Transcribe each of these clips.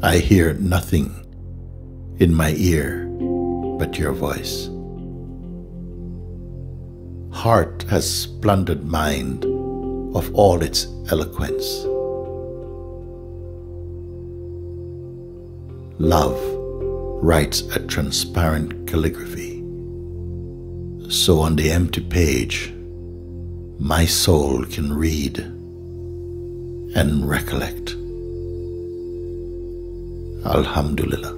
I hear nothing in my ear but your voice. Heart has plundered mind of all its eloquence. Love writes a transparent calligraphy. So on the empty page, my soul can read and recollect. Alhamdulillah.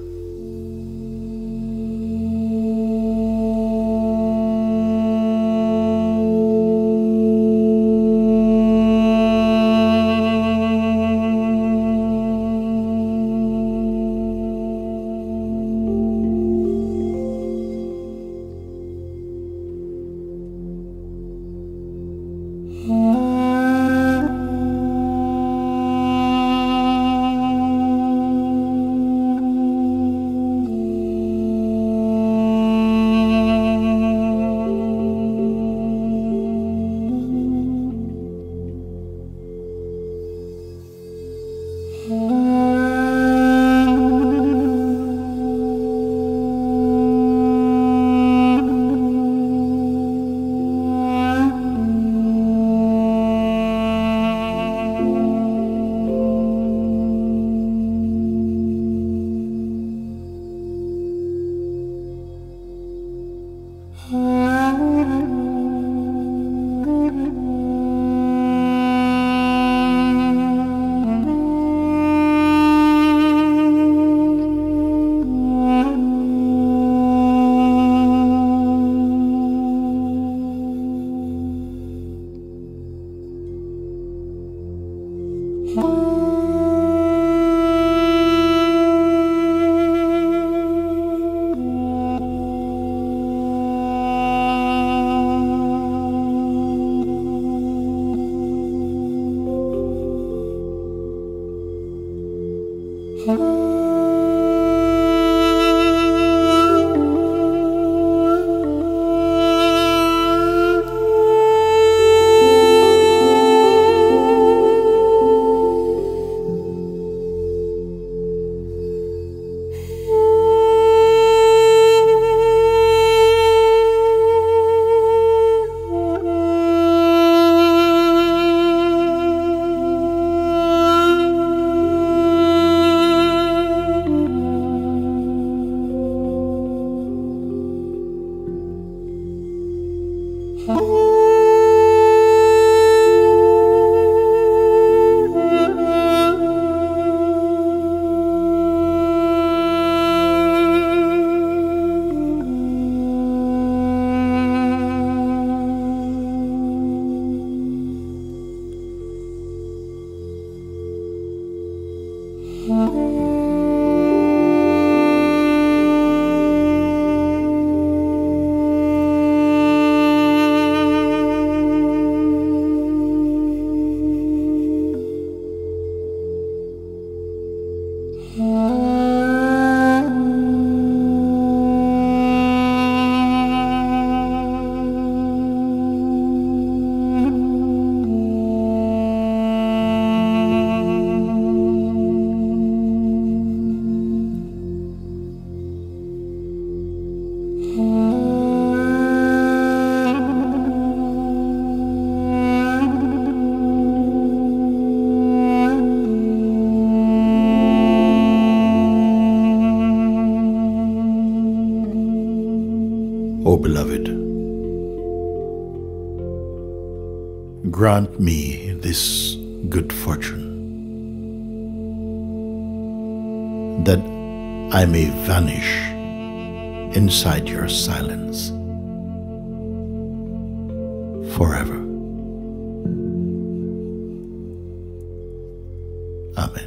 O beloved, grant me this good fortune, that I may vanish inside your silence forever. Amen.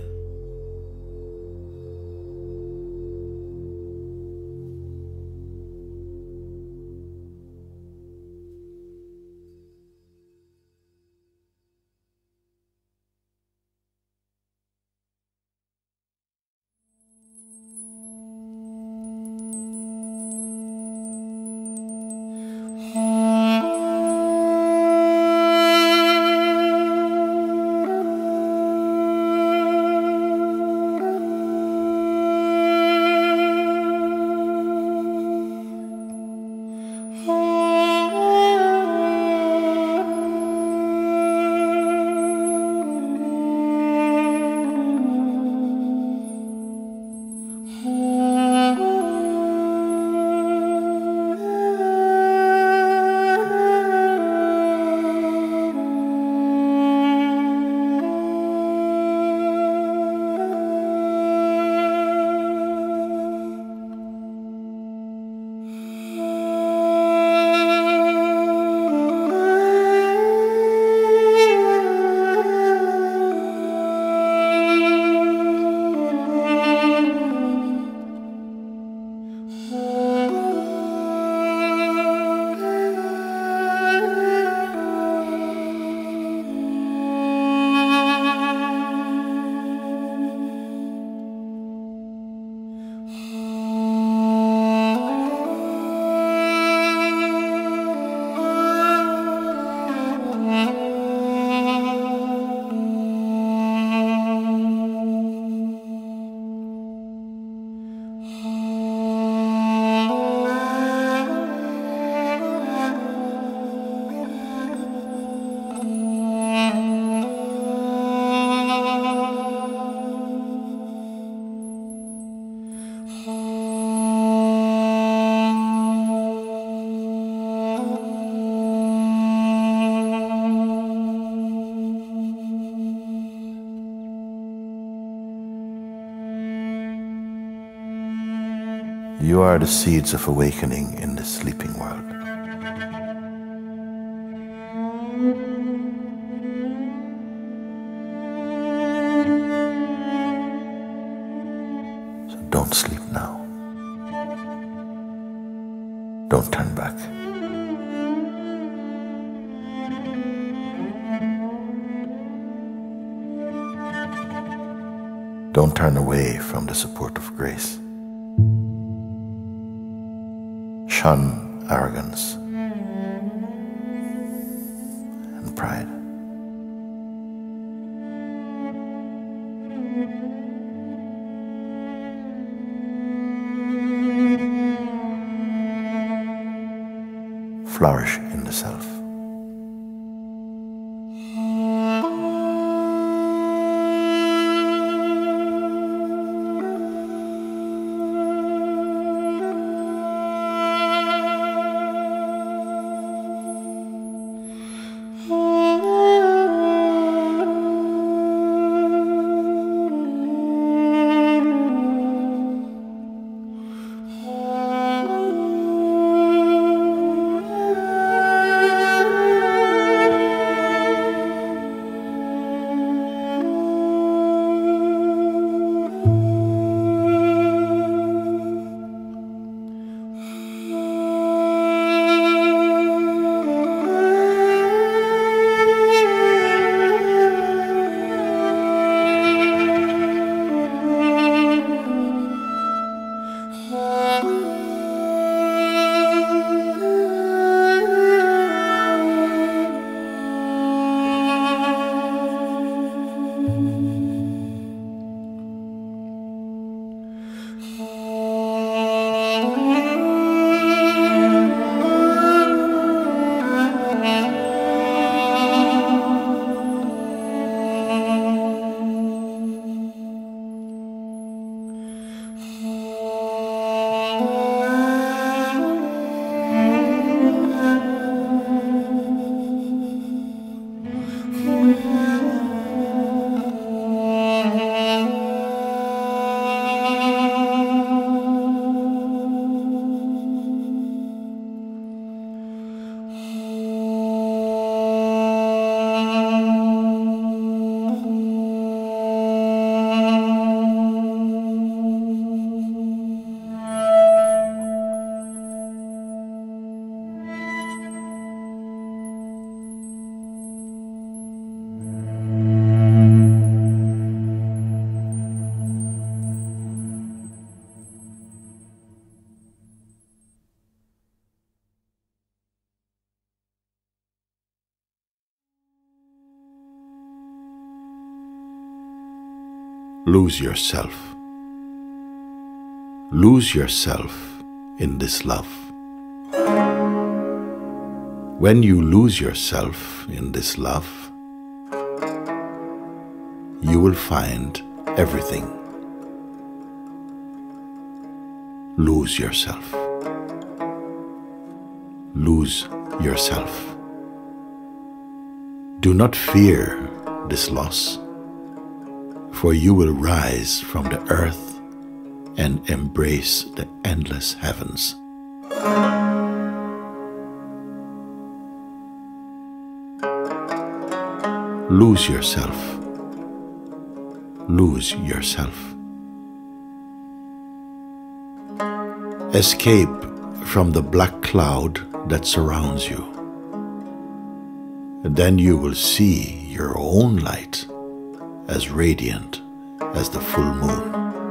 You are the seeds of awakening in the sleeping world. So don't sleep now. Don't turn back. Don't turn away from the support of grace. Shun arrogance and pride. Flourish in the self. Lose yourself. Lose yourself in this love. When you lose yourself in this love, you will find everything. Lose yourself. Lose yourself. Do not fear this loss, for you will rise from the earth and embrace the endless heavens. Lose yourself. Lose yourself. Escape from the black cloud that surrounds you. Then you will see your own light as radiant as the full moon.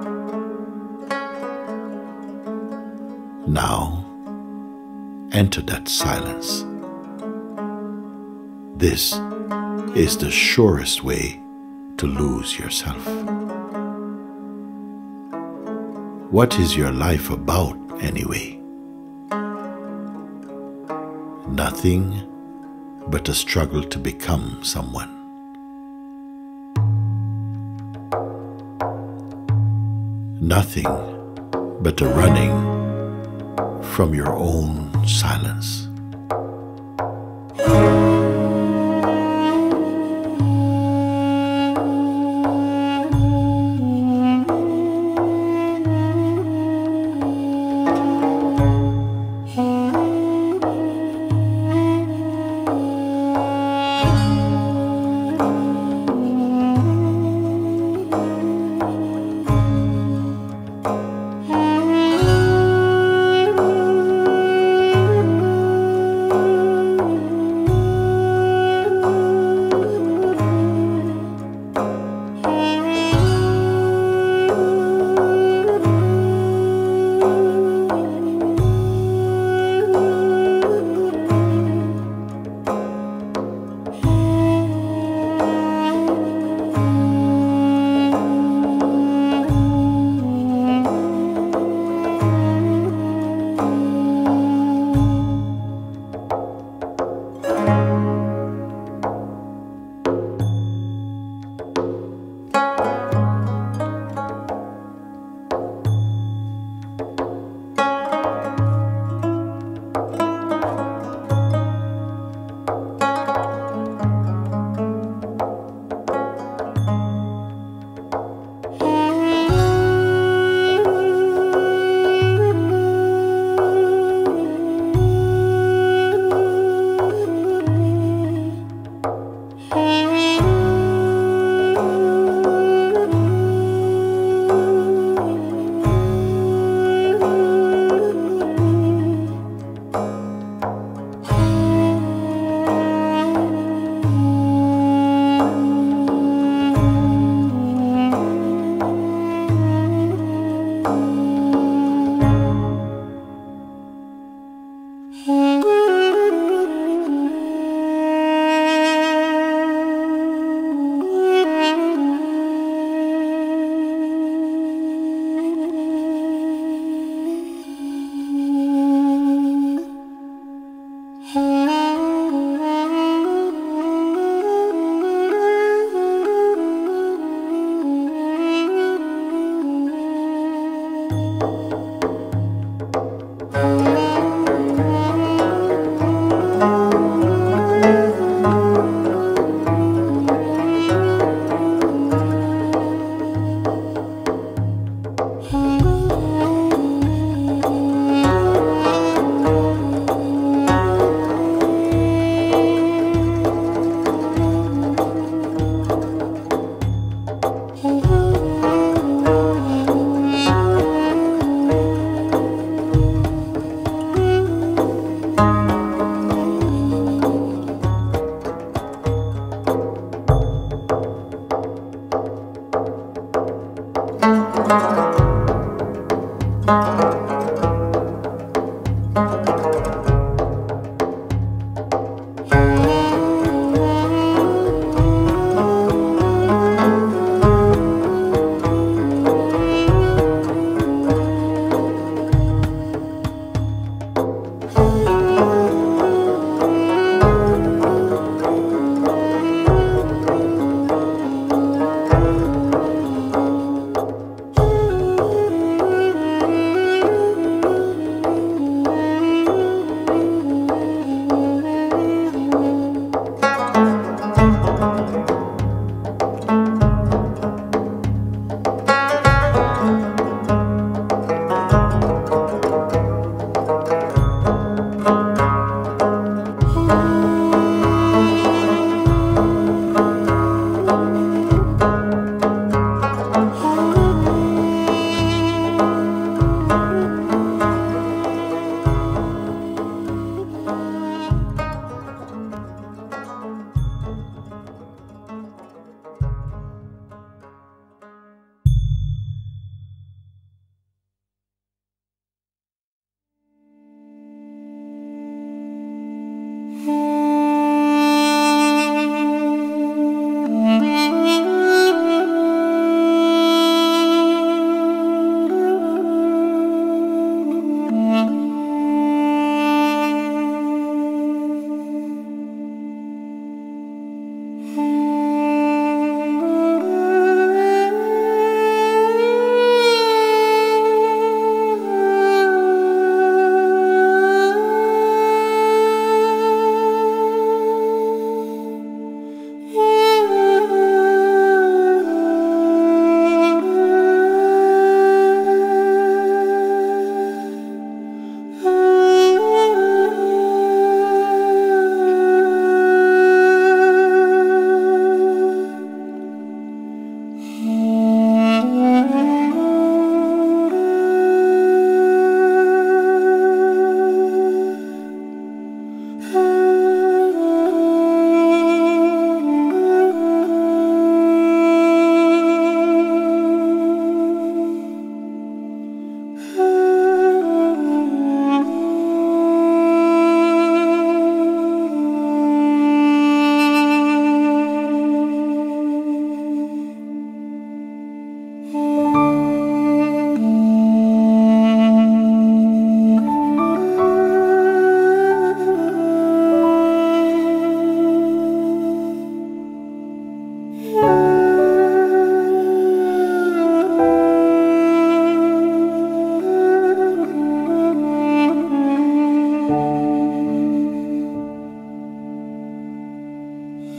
Now, enter that silence. This is the surest way to lose yourself. What is your life about anyway? Nothing but a struggle to become someone. Nothing but a running from your own silence.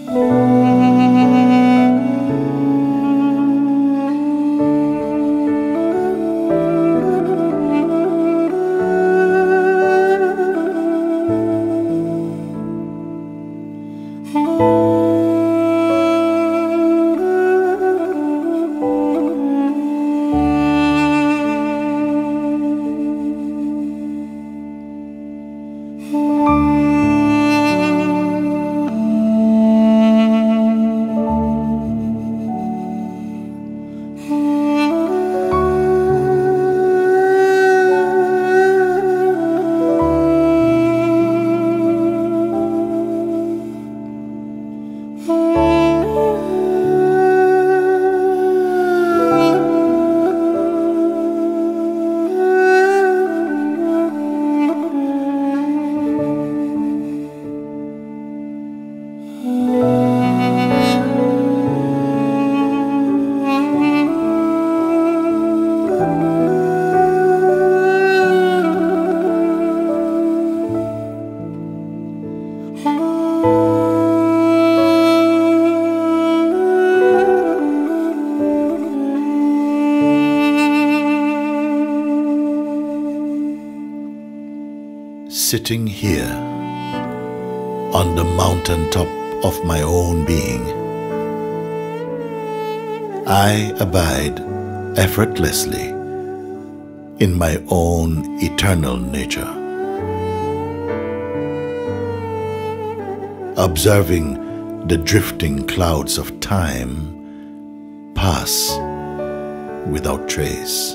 Sitting here on the mountaintop of my own being, I abide effortlessly in my own eternal nature, observing the drifting clouds of time pass without trace.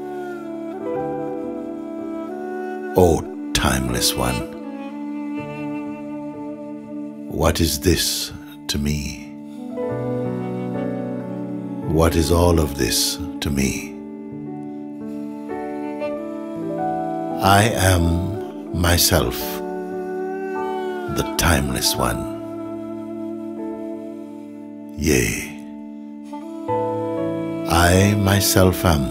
O Timeless One, what is this to me? What is all of this to me? I am myself, the Timeless One. Yea, I myself am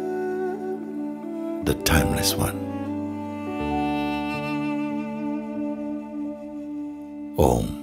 the Timeless One. Om.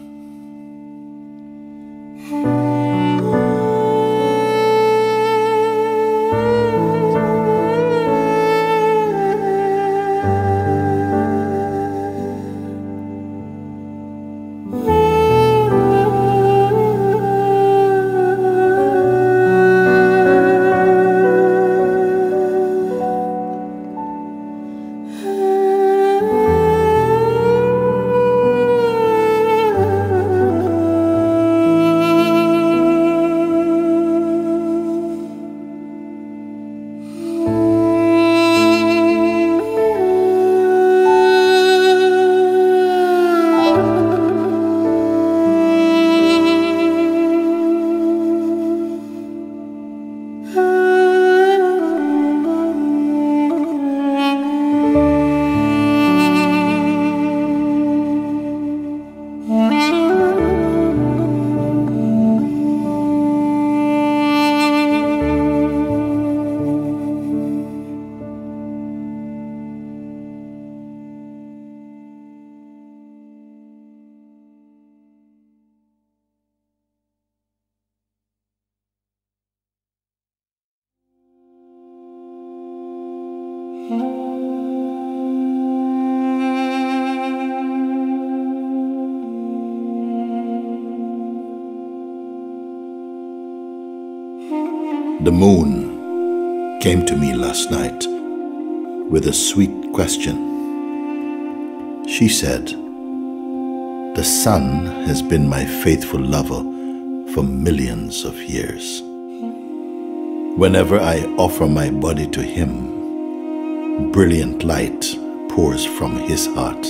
The moon came to me last night with a sweet question. She said, "The sun has been my faithful lover for millions of years. Whenever I offer my body to him, brilliant light pours from his heart.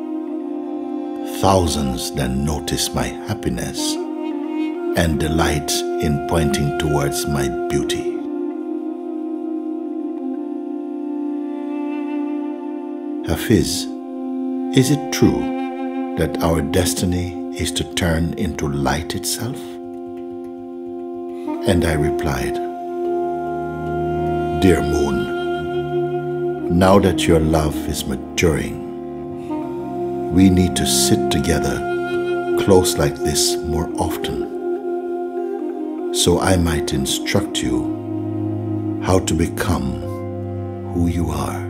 Thousands then notice my happiness and delight in pointing towards my beauty. Hafiz, is it true that our destiny is to turn into light itself?" And I replied, "Dear moon, now that your love is maturing, we need to sit together close like this more often, so I might instruct you how to become who you are.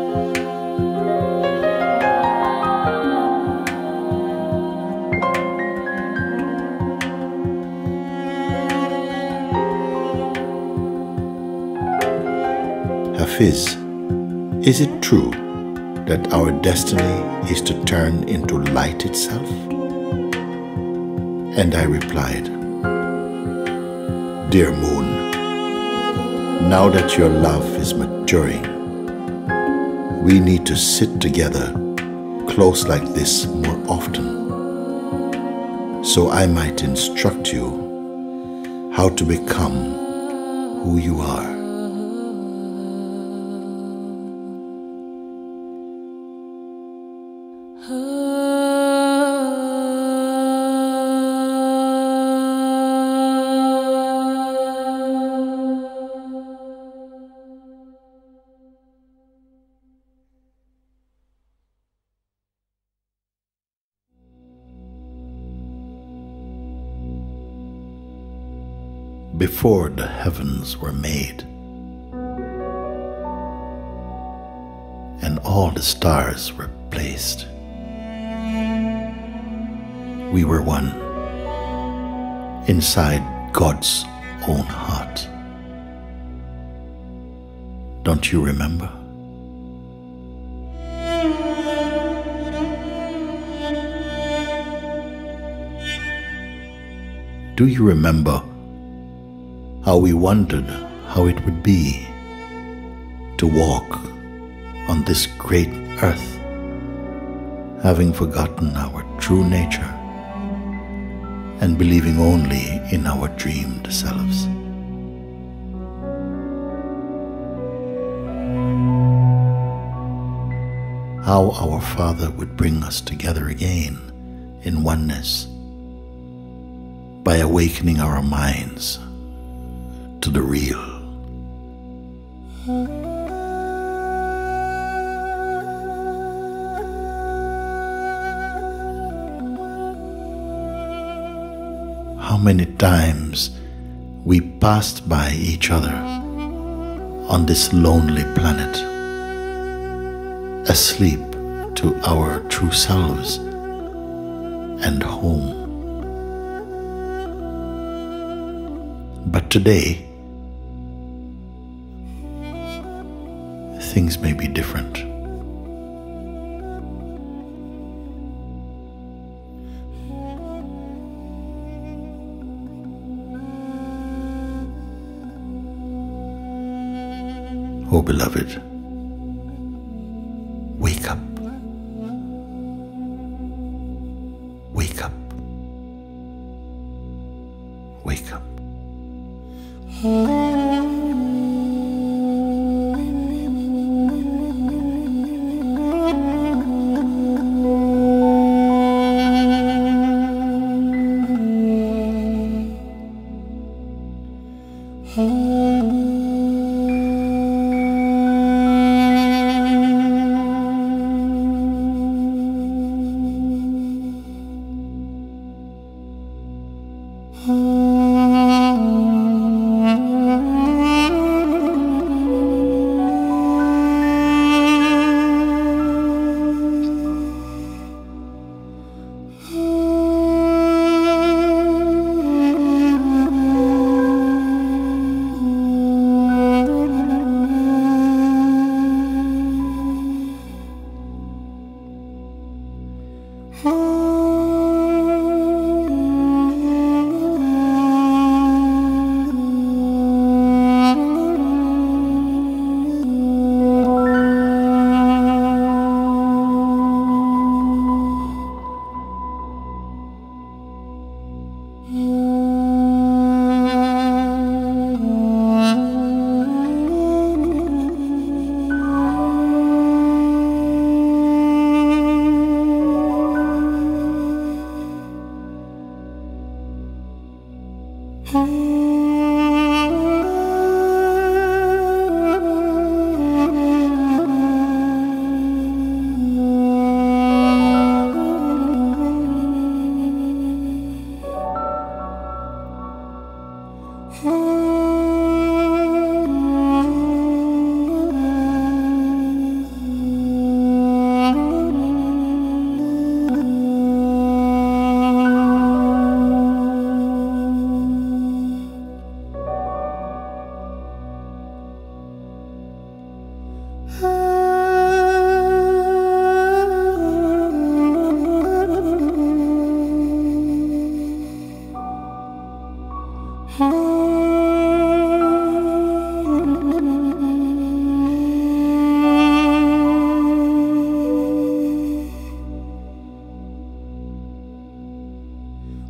Hafiz, is it true that our destiny is to turn into light itself? And I replied, Dear moon, now that your love is maturing, we need to sit together close like this more often, so I might instruct you how to become who you are. Before the heavens were made, and all the stars were placed, we were one inside God's own heart. Don't you remember? Do you remember how we wondered how it would be to walk on this great earth, having forgotten our true nature and believing only in our dreamed selves? How our Father would bring us together again in oneness by awakening our minds to the real. How many times we passed by each other on this lonely planet, asleep to our true selves and home. But today, things may be different. Oh, beloved, wake up. Wake up. Wake up.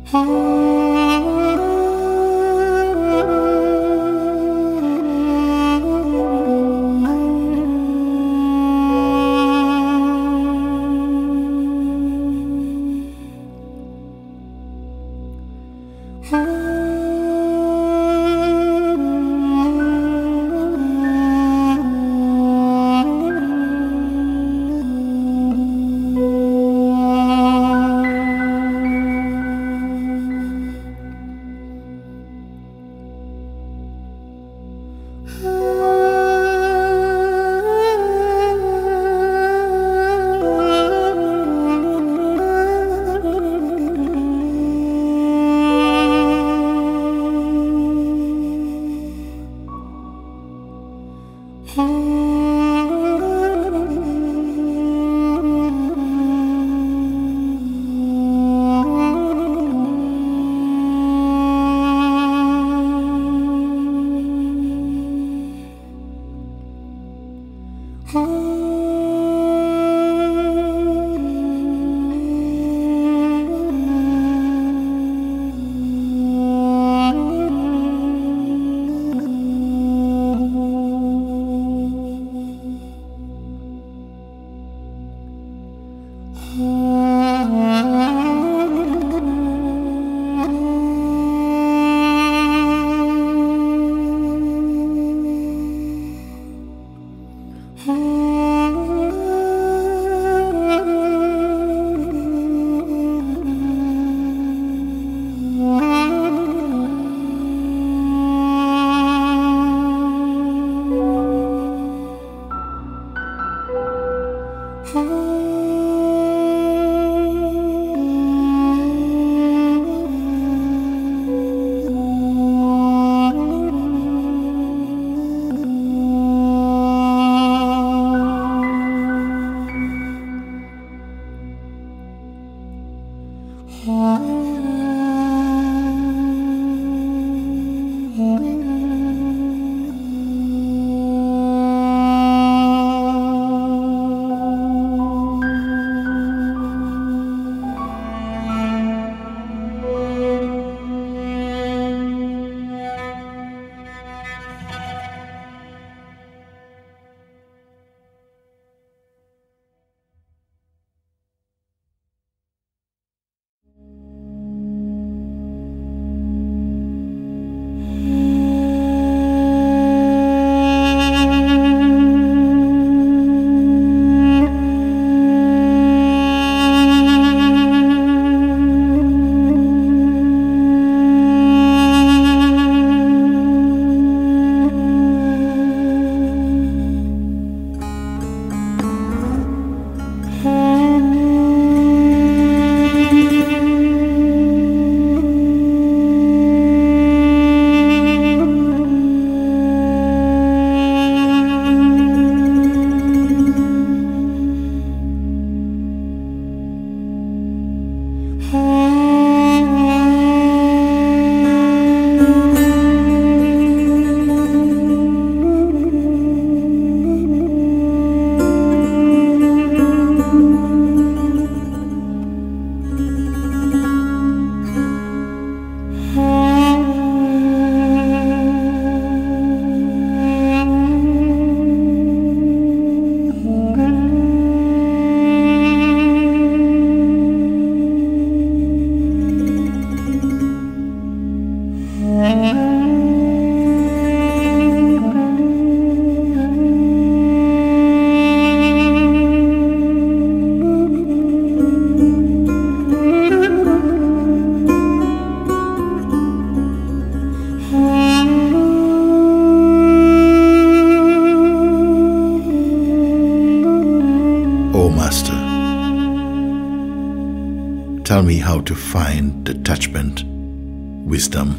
Tell me how to find detachment, wisdom,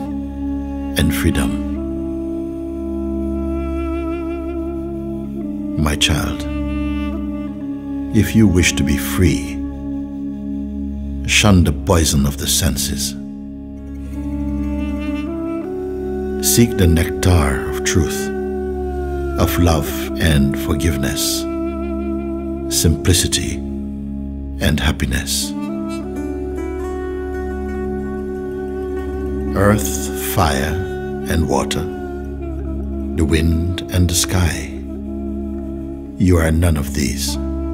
and freedom. My child, if you wish to be free, shun the poison of the senses. Seek the nectar of truth, of love and forgiveness, simplicity and happiness. earth, fire, and water, the wind and the sky. You are none of these.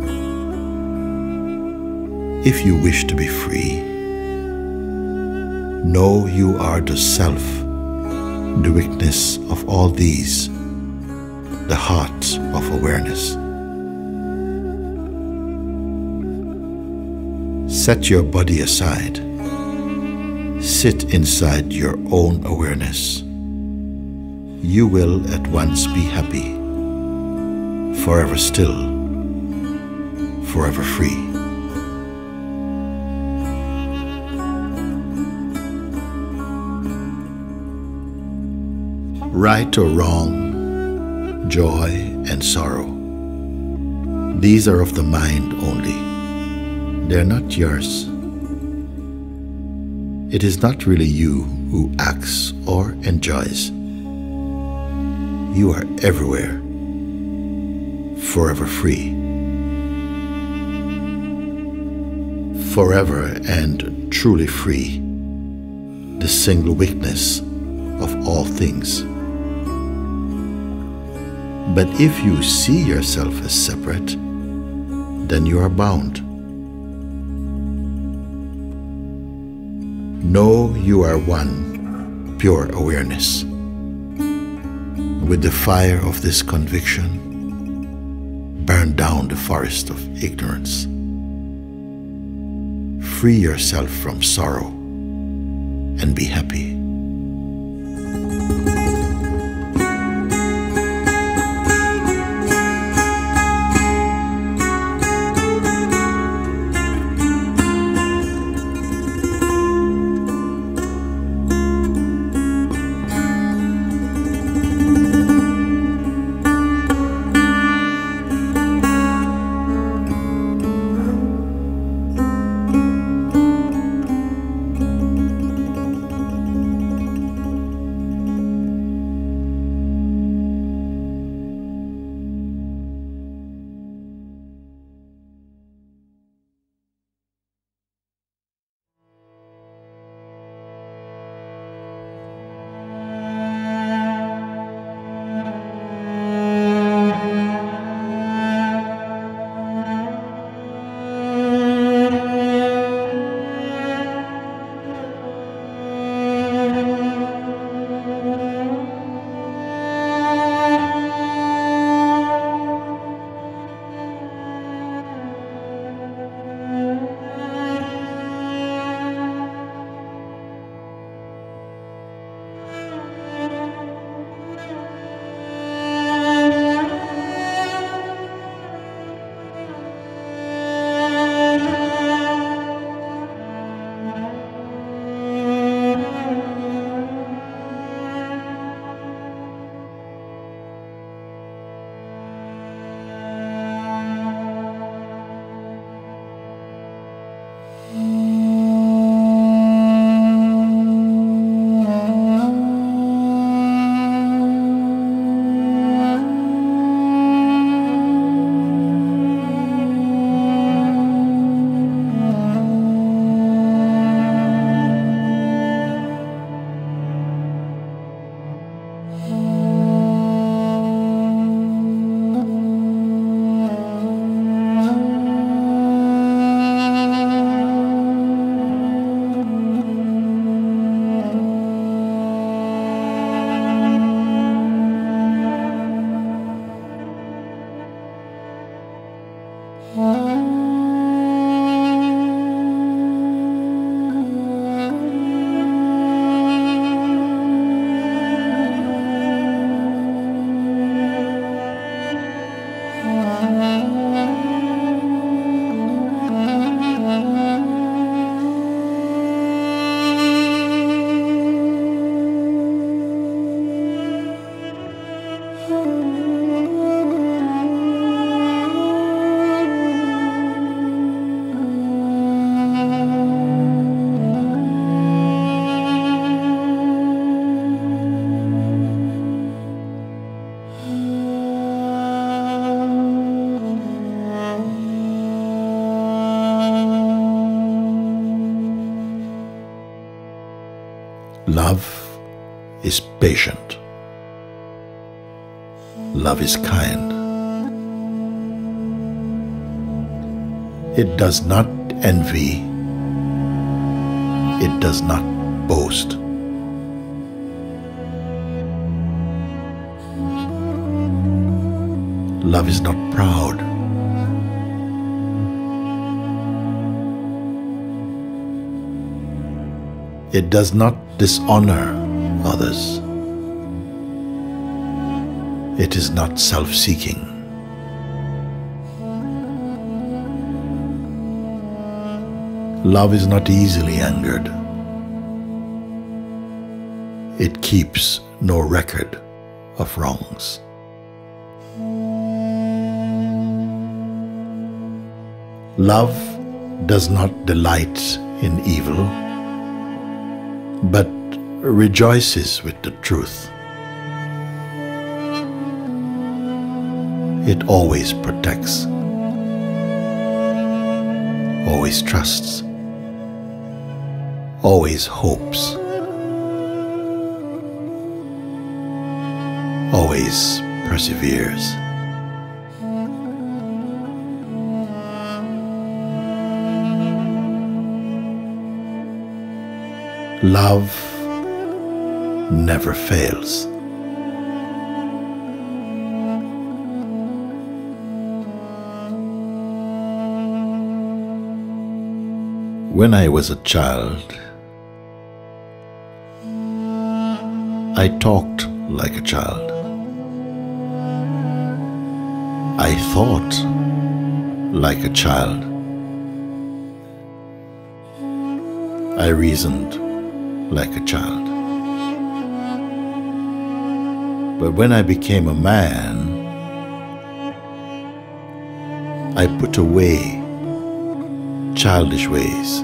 If you wish to be free, know you are the self, the witness of all these, the heart of awareness. Set your body aside. Sit inside your own awareness. You will at once be happy, forever still, forever free. Right or wrong, joy and sorrow, these are of the mind only. They are not yours. It is not really you who acts or enjoys. You are everywhere, forever free. Forever and truly free, the single witness of all things. But if you see yourself as separate, then you are bound. Know you are one, pure awareness. With the fire of this conviction, burn down the forest of ignorance. Free yourself from sorrow and be happy. Love is patient. Love is kind. It does not envy. It does not boast. Love is not proud. It does not dishonor others. It is not self-seeking. Love is not easily angered. It keeps no record of wrongs. Love does not delight in evil, but rejoices with the truth. It always protects, always trusts, always hopes, always perseveres. Love never fails. When I was a child, I talked like a child. I thought like a child. I reasoned like a child. But when I became a man, I put away childish ways.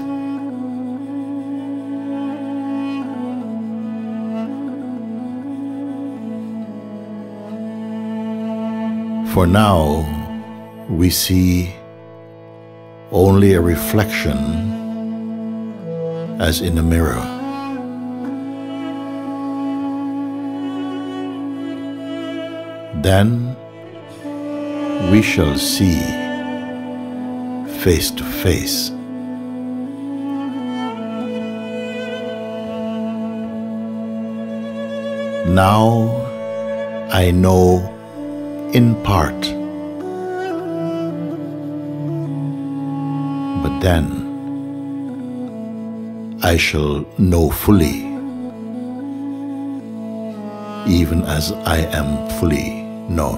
For now, we see only a reflection as in a mirror. Then we shall see face to face. Now I know in part, but then I shall know fully, even as I am fully known.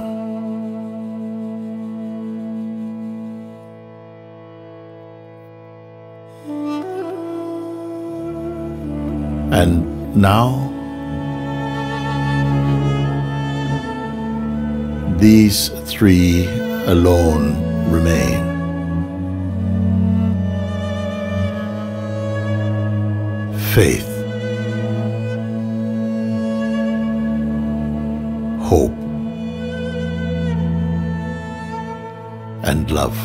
And now these three alone remain: faith, hope, and love.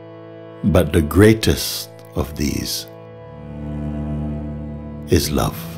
But the greatest of these is love.